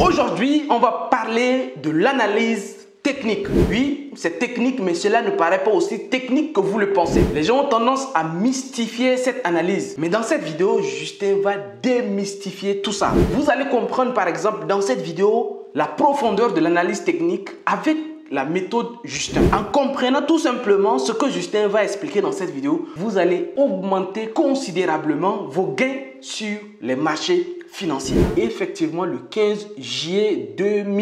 Aujourd'hui, on va parler de l'analyse technique. Oui, c'est technique, mais cela ne paraît pas aussi technique que vous le pensez. Les gens ont tendance à mystifier cette analyse. Mais dans cette vidéo, Justin va démystifier tout ça. Vous allez comprendre par exemple dans cette vidéo la profondeur de l'analyse technique avec la méthode Justin. En comprenant tout simplement ce que Justin va expliquer dans cette vidéo, vous allez augmenter considérablement vos gains sur les marchés financiers. Et effectivement, le 15 juillet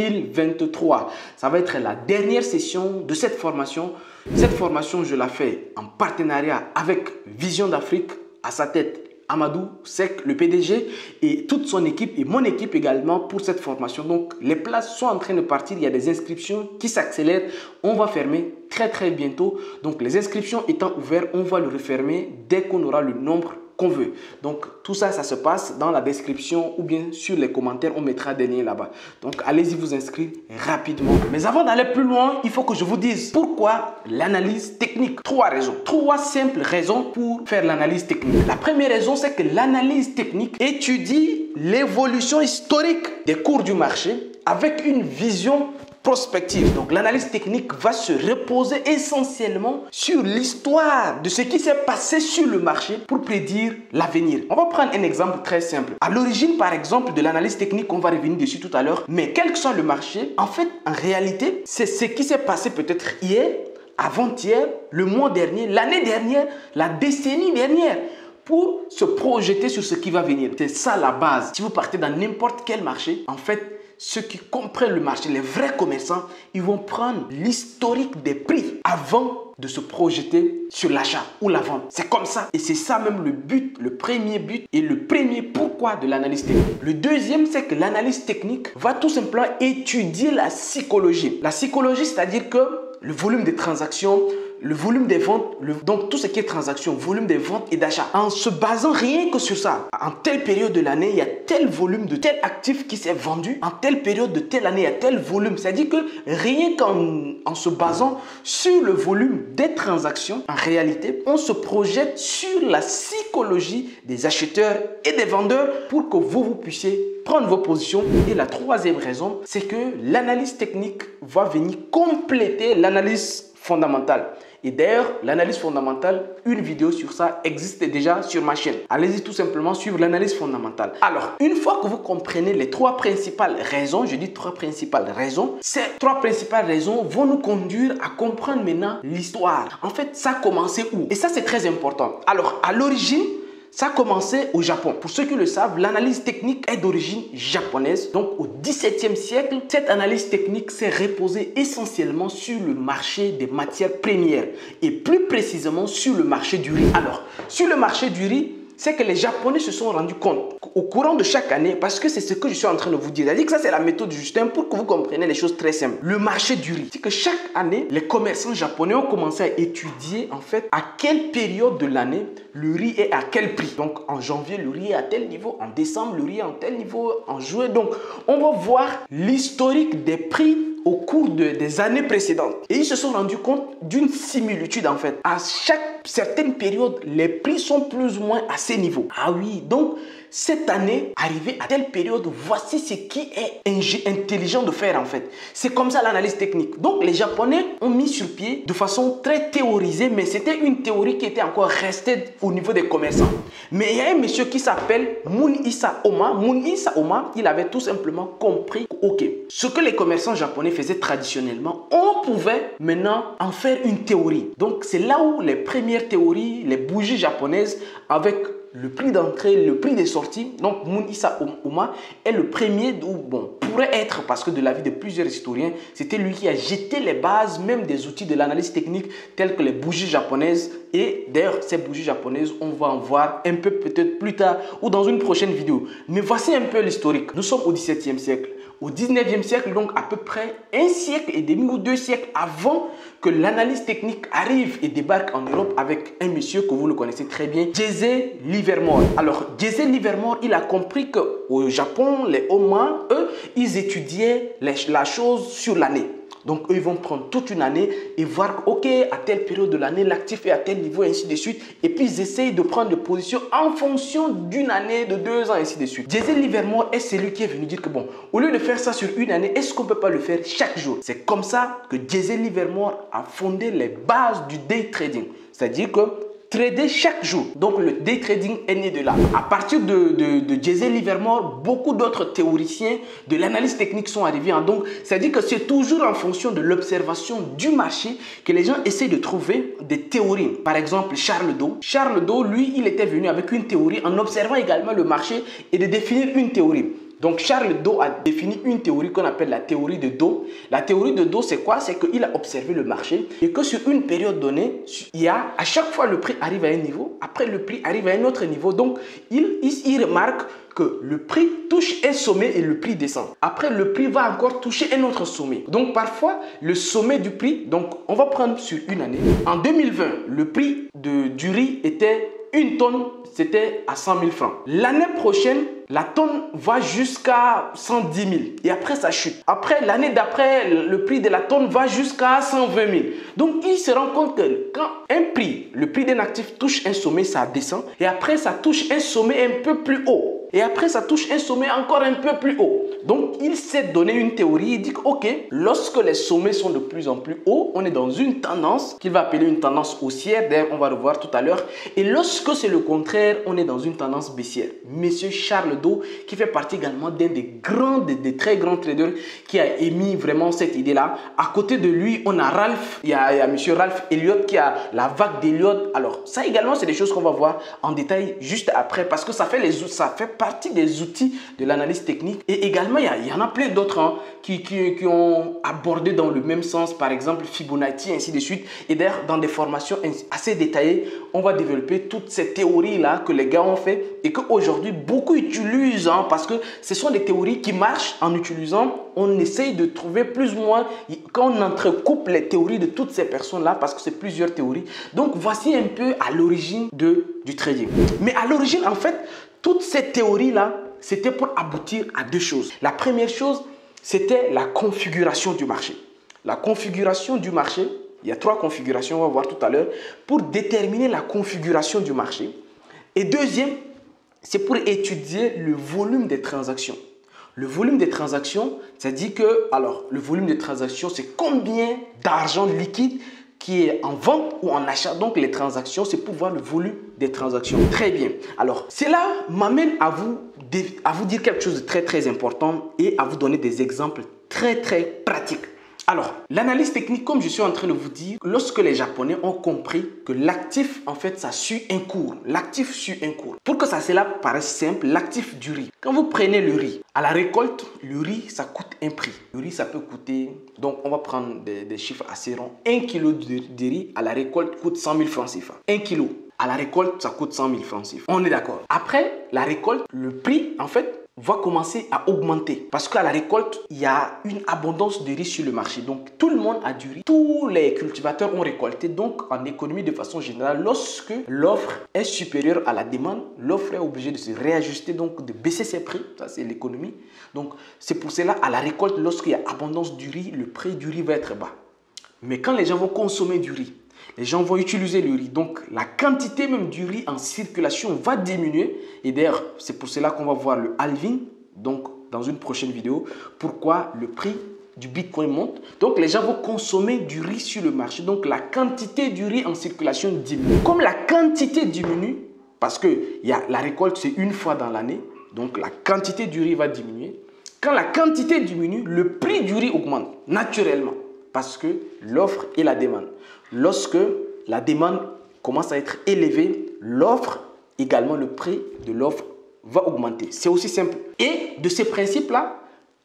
2023, ça va être la dernière session de cette formation. Cette formation, je la fais en partenariat avec Vision d'Afrique, à sa tête Amadou Seck, le PDG, et toute son équipe et mon équipe également pour cette formation. Donc, les places sont en train de partir. Il y a des inscriptions qui s'accélèrent. On va fermer très bientôt. Donc, les inscriptions étant ouvertes, on va le refermer dès qu'on aura le nombre qu'on veut. Donc, tout ça, ça se passe dans la description ou bien sur les commentaires. On mettra des liens là-bas. Donc, allez-y vous inscrire rapidement. Mais avant d'aller plus loin, il faut que je vous dise pourquoi l'analyse technique. Trois raisons. Trois simples raisons pour faire l'analyse technique. La première raison, c'est que l'analyse technique étudie l'évolution historique des cours du marché avec une vision prospective. Donc, l'analyse technique va se reposer essentiellement sur l'histoire de ce qui s'est passé sur le marché pour prédire l'avenir. On va prendre un exemple très simple. À l'origine, par exemple, de l'analyse technique, on va revenir dessus tout à l'heure, mais quel que soit le marché, en fait, en réalité, c'est ce qui s'est passé peut-être hier, avant-hier, le mois dernier, l'année dernière, la décennie dernière, pour se projeter sur ce qui va venir. C'est ça la base. Si vous partez dans n'importe quel marché, en fait, ceux qui comprennent le marché, les vrais commerçants, ils vont prendre l'historique des prix avant de se projeter sur l'achat ou la vente. C'est comme ça. Et c'est ça même le but, le premier but et le premier pourquoi de l'analyse technique. Le deuxième, c'est que l'analyse technique va tout simplement étudier la psychologie. La psychologie, c'est-à-dire que le volume des transactions, le volume des ventes, donc tout ce qui est transaction, volume des ventes et d'achat. En se basant rien que sur ça, en telle période de l'année, il y a tel volume de tel actif qui s'est vendu. En telle période de telle année, il y a tel volume. C'est-à-dire que rien qu'en se basant sur le volume des transactions, en réalité, on se projette sur la psychologie des acheteurs et des vendeurs pour que vous puissiez prendre vos positions. Et la troisième raison, c'est que l'analyse technique va venir compléter l'analyse fondamentale. Et d'ailleurs, l'analyse fondamentale, une vidéo sur ça existe déjà sur ma chaîne. Allez-y tout simplement suivre l'analyse fondamentale. Alors, une fois que vous comprenez les trois principales raisons, je dis trois principales raisons, ces trois principales raisons vont nous conduire à comprendre maintenant l'histoire. En fait, ça a commencé où? Et ça, c'est très important. Alors, à l'origine, ça a commencé au Japon. Pour ceux qui le savent, l'analyse technique est d'origine japonaise. Donc, au XVIIe siècle, cette analyse technique s'est reposée essentiellement sur le marché des matières premières et plus précisément sur le marché du riz. Alors, sur le marché du riz, c'est que les Japonais se sont rendus compte au courant de chaque année, parce que c'est ce que je suis en train de vous dire. C'est-à-dire que ça, c'est la méthode Justin pour que vous compreniez les choses très simples. Le marché du riz, c'est que chaque année, les commerçants japonais ont commencé à étudier en fait à quelle période de l'année le riz est à quel prix. Donc en janvier, le riz est à tel niveau, en décembre, le riz est à tel niveau, en juin. Donc on va voir l'historique des prix au cours des années précédentes. Et ils se sont rendus compte d'une similitude en fait. À chaque certaine période, les prix sont plus ou moins à ces niveaux. Ah oui, donc cette année, arrivé à telle période, voici ce qui est intelligent de faire en fait. C'est comme ça l'analyse technique. Donc les Japonais ont mis sur pied de façon très théorisée, mais c'était une théorie qui était encore restée au niveau des commerçants. Mais il y a un monsieur qui s'appelle Mun-Hisa Oma. Mun-Hisa Oma, il avait tout simplement compris que, ok, ce que les commerçants japonais faisaient traditionnellement, on pouvait maintenant en faire une théorie. Donc c'est là où les premières théories, les bougies japonaises avec le prix d'entrée, le prix des sorties. Donc, Mun-Hisa Oma est le premier où, bon, pourrait être, parce que de l'avis de plusieurs historiens, c'était lui qui a jeté les bases même des outils de l'analyse technique tels que les bougies japonaises. Et d'ailleurs, ces bougies japonaises, on va en voir un peu peut-être plus tard ou dans une prochaine vidéo. Mais voici un peu l'historique. Nous sommes au XVIIe siècle. Au 19e siècle, donc à peu près un siècle et demi ou 2 siècles avant que l'analyse technique arrive et débarque en Europe avec un monsieur que vous le connaissez très bien, Jesse Livermore. Alors, Jesse Livermore, il a compris qu'au Japon, les Oma, eux, ils étudiaient la chose sur l'année. Donc, eux, ils vont prendre toute une année et voir, OK, à telle période de l'année, l'actif est à tel niveau, et ainsi de suite. Et puis, ils essayent de prendre des positions en fonction d'une année, de 2 ans, ainsi de suite. Jason Livermore est celui qui est venu dire que bon, au lieu de faire ça sur une année, est-ce qu'on ne peut pas le faire chaque jour? C'est comme ça que Jason Livermore a fondé les bases du day trading. C'est-à-dire que trader chaque jour. Donc, le day trading est né de là. À partir de Jason Livermore, beaucoup d'autres théoriciens de l'analyse technique sont arrivés. Donc, c'est-à-dire que c'est toujours en fonction de l'observation du marché que les gens essaient de trouver des théories. Par exemple, Charles Dow. Charles Dow, lui, il était venu avec une théorie en observant également le marché et de définir une théorie. Donc, Charles Dow a défini une théorie qu'on appelle la théorie de Dow. La théorie de Dow, c'est quoi? C'est qu'il a observé le marché et que sur une période donnée, à chaque fois le prix arrive à un niveau, après le prix arrive à un autre niveau. Donc, il remarque que le prix touche un sommet et le prix descend. Après, le prix va encore toucher un autre sommet. Donc, parfois, le sommet du prix, donc on va prendre sur une année. En 2020, le prix du riz était une tonne, c'était à 100 000 francs. L'année prochaine, la tonne va jusqu'à 110 000 et après ça chute. Après, l'année d'après, le prix de la tonne va jusqu'à 120 000. Donc, il se rend compte que quand le prix d'un actif touche un sommet, ça descend et après, ça touche un sommet un peu plus haut. Et après, ça touche un sommet encore un peu plus haut. Donc, il s'est donné une théorie. Il dit que, OK, lorsque les sommets sont de plus en plus hauts, on est dans une tendance qu'il va appeler une tendance haussière. D'ailleurs, on va le voir tout à l'heure. Et lorsque c'est le contraire, on est dans une tendance baissière. Monsieur Charles Dow, qui fait partie également d'un des très grands traders qui a émis vraiment cette idée-là. À côté de lui, on a Ralph. Il y a monsieur Ralph Elliott qui a la vague d'Elliott. Alors, ça également, c'est des choses qu'on va voir en détail juste après parce que ça fait partie des outils de l'analyse technique. Et également, il y en a plein d'autres qui ont abordé dans le même sens, par exemple Fibonacci, ainsi de suite. Et d'ailleurs, dans des formations assez détaillées, on va développer toutes ces théories-là que les gars ont fait et qu'aujourd'hui, beaucoup utilisent parce que ce sont des théories qui marchent en utilisant. On essaye de trouver plus ou moins, quand on entrecoupe les théories de toutes ces personnes-là, parce que c'est plusieurs théories. Donc, voici un peu à l'origine du trading. Mais à l'origine, en fait, toutes ces théories-là, c'était pour aboutir à deux choses. La première chose, c'était la configuration du marché. La configuration du marché, il y a 3 configurations, on va voir tout à l'heure, pour déterminer la configuration du marché. Et deuxième, c'est pour étudier le volume des transactions. Le volume des transactions, c'est-à-dire que, alors, le volume des transactions, c'est combien d'argent liquide qui est en vente ou en achat. Donc, les transactions, c'est pour voir le volume des transactions. Très bien. Alors, cela m'amène à vous dire quelque chose de très, très important et à vous donner des exemples très, très pratiques. Alors, l'analyse technique, comme je suis en train de vous dire, lorsque les Japonais ont compris que l'actif, en fait, ça suit un cours. L'actif suit un cours. Pour que cela paraisse simple, l'actif du riz. Quand vous prenez le riz, à la récolte, le riz, ça coûte un prix. Le riz, ça peut coûter, donc on va prendre des chiffres assez ronds. 1 kg de riz, à la récolte, coûte 100 000 francs CFA. 1 kg. À la récolte, ça coûte 100 000 francs CFA. On est d'accord. Après la récolte, le prix, en fait, va commencer à augmenter parce qu'à la récolte, il y a une abondance de riz sur le marché. Donc, tout le monde a du riz. Tous les cultivateurs ont récolté. Donc, en économie, de façon générale, lorsque l'offre est supérieure à la demande, l'offre est obligée de se réajuster, donc de baisser ses prix. Ça, c'est l'économie. Donc, c'est pour cela, à la récolte, lorsqu'il y a abondance du riz, le prix du riz va être bas. Mais quand les gens vont consommer du riz, les gens vont utiliser le riz. Donc, la quantité même du riz en circulation va diminuer. Et d'ailleurs, c'est pour cela qu'on va voir le halving. Donc, dans une prochaine vidéo, pourquoi le prix du Bitcoin monte. Donc, les gens vont consommer du riz sur le marché. Donc, la quantité du riz en circulation diminue. Comme la quantité diminue, parce que la récolte, c'est une fois dans l'année. Donc, la quantité du riz va diminuer. Quand la quantité diminue, le prix du riz augmente naturellement. Parce que l'offre et la demande. Lorsque la demande commence à être élevée, l'offre, également le prix de l'offre va augmenter. C'est aussi simple. Et de ces principes-là,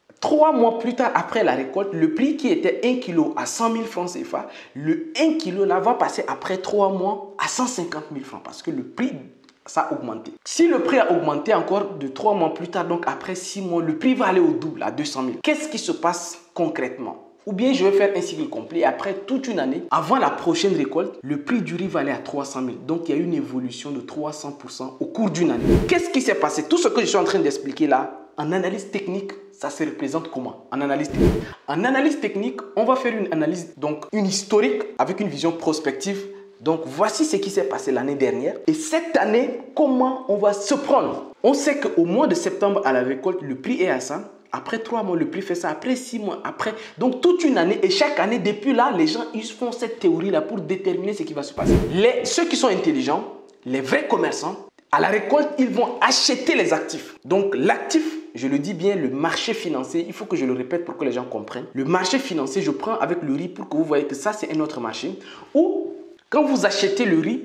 3 mois plus tard après la récolte, le prix qui était 1 kg à 100 000 francs CFA, le 1 kg là va passer après 3 mois à 150 000 francs parce que le prix, ça a augmenté. Si le prix a augmenté encore de 3 mois plus tard, donc après 6 mois, le prix va aller au double, à 200 000. Qu'est-ce qui se passe concrètement? Ou bien je vais faire un cycle complet et après toute une année, avant la prochaine récolte, le prix du riz va aller à 300 000. Donc il y a une évolution de 300% au cours d'une année. Qu'est-ce qui s'est passé? Tout ce que je suis en train d'expliquer là, en analyse technique, ça se représente comment en analyse technique? En analyse technique, on va faire une analyse, donc une historique avec une vision prospective. Donc voici ce qui s'est passé l'année dernière. Et cette année, comment on va se prendre? On sait qu'au mois de septembre à la récolte, le prix est à ça. Après 3 mois, le prix fait ça. Après 6 mois, après. Donc toute une année. Et chaque année, depuis là, les gens ils font cette théorie-là pour déterminer ce qui va se passer. Ceux qui sont intelligents, les vrais commerçants, à la récolte, ils vont acheter les actifs. Donc l'actif, je le dis bien, le marché financier, il faut que je le répète pour que les gens comprennent. Le marché financier, je prends avec le riz pour que vous voyez que ça, c'est un autre marché. Ou quand vous achetez le riz,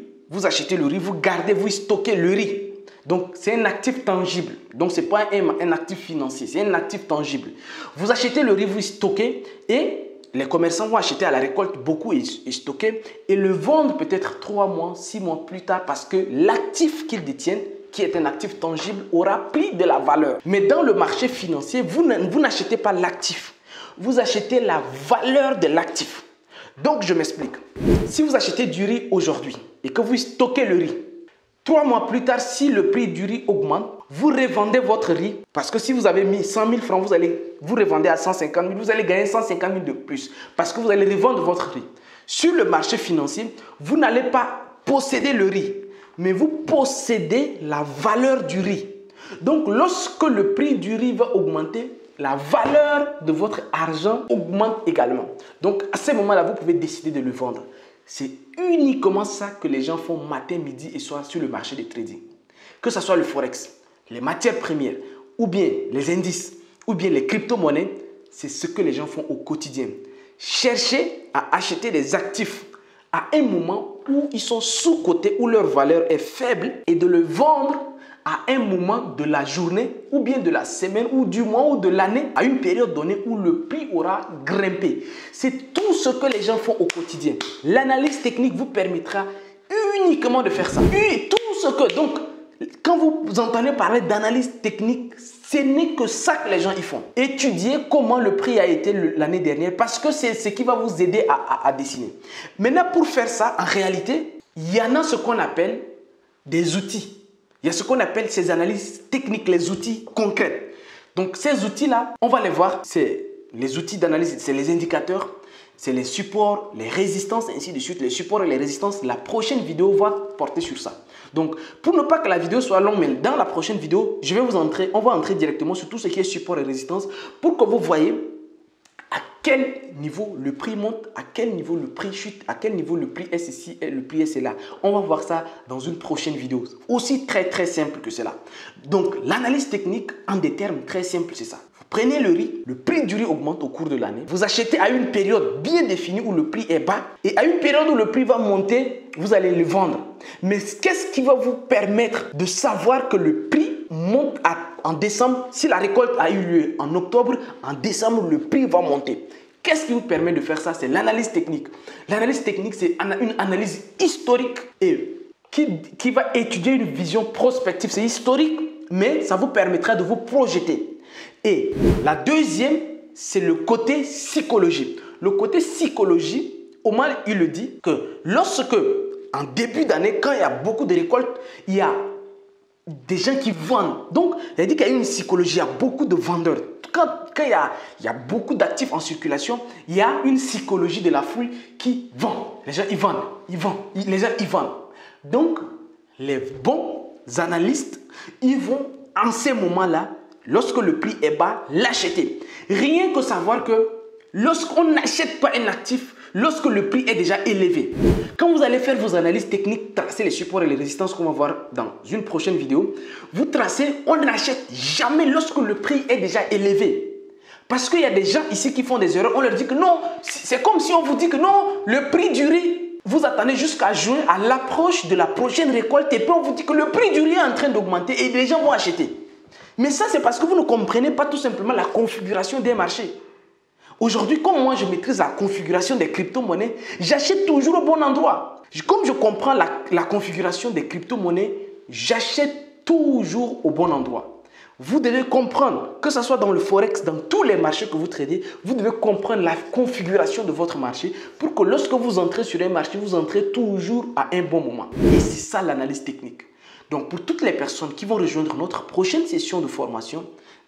vous gardez, vous stockez le riz. Donc, c'est un actif tangible. Donc, ce n'est pas un actif financier, c'est un actif tangible. Vous achetez le riz, vous stockez et les commerçants vont acheter à la récolte beaucoup et stocker et le vendre peut-être 3 mois, 6 mois plus tard parce que l'actif qu'ils détiennent, qui est un actif tangible, aura pris de la valeur. Mais dans le marché financier, vous n'achetez pas l'actif. Vous achetez la valeur de l'actif. Donc, je m'explique. Si vous achetez du riz aujourd'hui et que vous stockez le riz, 3 mois plus tard, si le prix du riz augmente, vous revendez votre riz. Parce que si vous avez mis 100 000 francs, vous revendez à 150 000, vous allez gagner 150 000 de plus. Parce que vous allez revendre votre riz. Sur le marché financier, vous n'allez pas posséder le riz, mais vous possédez la valeur du riz. Donc, lorsque le prix du riz va augmenter, la valeur de votre argent augmente également. Donc, à ce moment-là, vous pouvez décider de le vendre. C'est uniquement ça que les gens font matin, midi et soir sur le marché de trading. Que ce soit le forex, les matières premières, ou bien les indices, ou bien les crypto-monnaies, c'est ce que les gens font au quotidien. Cherchez à acheter des actifs à un moment où ils sont sous-cotés, où leur valeur est faible, et de le vendre à un moment de la journée, ou bien de la semaine, ou du mois, ou de l'année, à une période donnée où le prix aura grimpé. C'est tout ce que les gens font au quotidien. L'analyse technique vous permettra uniquement de faire ça. Et tout ce que... Donc, quand vous entendez parler d'analyse technique, ce n'est que ça que les gens y font. Étudier comment le prix a été l'année dernière, parce que c'est ce qui va vous aider à dessiner. Maintenant, pour faire ça, en réalité, il y en a ce qu'on appelle des outils. Il y a ce qu'on appelle ces analyses techniques, les outils concrets. Donc, ces outils-là, on va les voir. C'est les outils d'analyse, c'est les indicateurs, c'est les supports, les résistances, et ainsi de suite. Les supports et les résistances, la prochaine vidéo va porter sur ça. Donc, pour ne pas que la vidéo soit longue, mais dans la prochaine vidéo, on va entrer directement sur tout ce qui est support et résistance pour que vous voyez à quel niveau le prix monte, à quel niveau le prix chute, à quel niveau le prix est ceci et le prix est cela. On va voir ça dans une prochaine vidéo. Aussi très simple que cela. Donc, l'analyse technique, en des termes très simples, c'est ça. Vous prenez le riz, le prix du riz augmente au cours de l'année. Vous achetez à une période bien définie où le prix est bas. Et à une période où le prix va monter, vous allez le vendre. Mais qu'est-ce qui va vous permettre de savoir que le prix monte en décembre? Si la récolte a eu lieu en octobre, en décembre, le prix va monter. Qu'est-ce qui vous permet de faire ça? C'est l'analyse technique. L'analyse technique, c'est une analyse historique et qui va étudier une vision prospective. C'est historique, mais ça vous permettra de vous projeter. Et la deuxième, c'est le côté psychologie. Le côté psychologie, Omar, il le dit que lorsque, en début d'année, quand il y a beaucoup de récoltes, il y a des gens qui vendent. Donc, il dit qu'il y a une psychologie, il y a beaucoup de vendeurs. Quand il y a beaucoup d'actifs en circulation, il y a une psychologie de la foule qui vend. Les gens, ils vendent. Les gens, ils vendent. Donc, les bons analystes, ils vont, en ces moments-là, lorsque le prix est bas, l'acheter. Rien que savoir que lorsqu'on n'achète pas un actif, lorsque le prix est déjà élevé, quand vous allez faire vos analyses techniques, tracer les supports et les résistances qu'on va voir dans une prochaine vidéo, vous tracez, on n'achète jamais lorsque le prix est déjà élevé. Parce qu'il y a des gens ici qui font des erreurs, on leur dit que non, c'est comme si on vous dit que non, le prix du riz, vous attendez jusqu'à juin, à l'approche de la prochaine récolte, et puis on vous dit que le prix du riz est en train d'augmenter et les gens vont acheter. Mais ça, c'est parce que vous ne comprenez pas tout simplement la configuration des marchés. Aujourd'hui, comme moi, je maîtrise la configuration des crypto-monnaies, j'achète toujours au bon endroit. Comme je comprends la configuration des crypto-monnaies, j'achète toujours au bon endroit. Vous devez comprendre, que ce soit dans le forex, dans tous les marchés que vous tradez, vous devez comprendre la configuration de votre marché pour que lorsque vous entrez sur un marché, vous entrez toujours à un bon moment. Et c'est ça l'analyse technique. Donc, pour toutes les personnes qui vont rejoindre notre prochaine session de formation,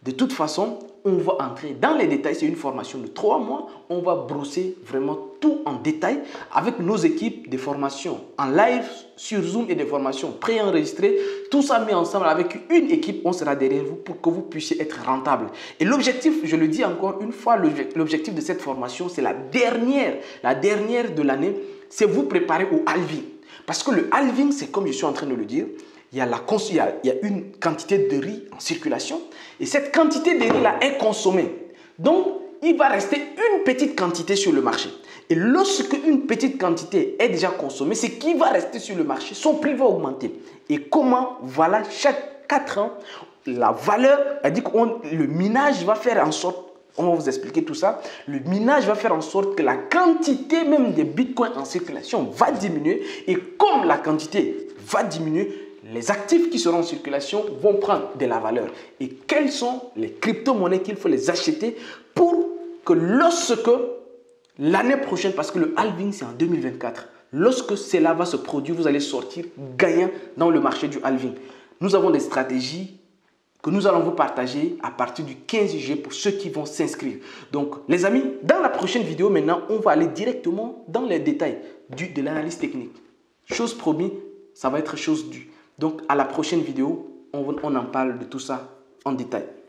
De toute façon, on va entrer dans les détails. C'est une formation de 3 mois. On va brosser vraiment tout en détail avec nos équipes de formation en live sur Zoom et des formations préenregistrées. Tout ça mis ensemble avec une équipe. On sera derrière vous pour que vous puissiez être rentable. Et l'objectif, je le dis encore une fois, l'objectif de cette formation, c'est la dernière de l'année. C'est vous préparer au halving. Parce que le halving, c'est comme je suis en train de le dire, il y a une quantité de riz en circulation et cette quantité de riz-là est consommée. Donc, il va rester une petite quantité sur le marché. Et lorsque une petite quantité est déjà consommée, ce qui va rester sur le marché, son prix va augmenter. Et comment? Voilà, chaque 4 ans, la valeur, elle dit que le minage va faire en sorte, on va vous expliquer tout ça, le minage va faire en sorte que la quantité même des bitcoins en circulation va diminuer. Et comme la quantité va diminuer, les actifs qui seront en circulation vont prendre de la valeur. Et quelles sont les crypto-monnaies qu'il faut les acheter pour que lorsque l'année prochaine, parce que le halving c'est en 2024, lorsque cela va se produire, vous allez sortir gagnant dans le marché du halving. Nous avons des stratégies que nous allons vous partager à partir du 15 juillet pour ceux qui vont s'inscrire. Donc les amis, dans la prochaine vidéo maintenant, on va aller directement dans les détails de l'analyse technique. Chose promise, ça va être chose due. Donc, à la prochaine vidéo, on en parle de tout ça en détail.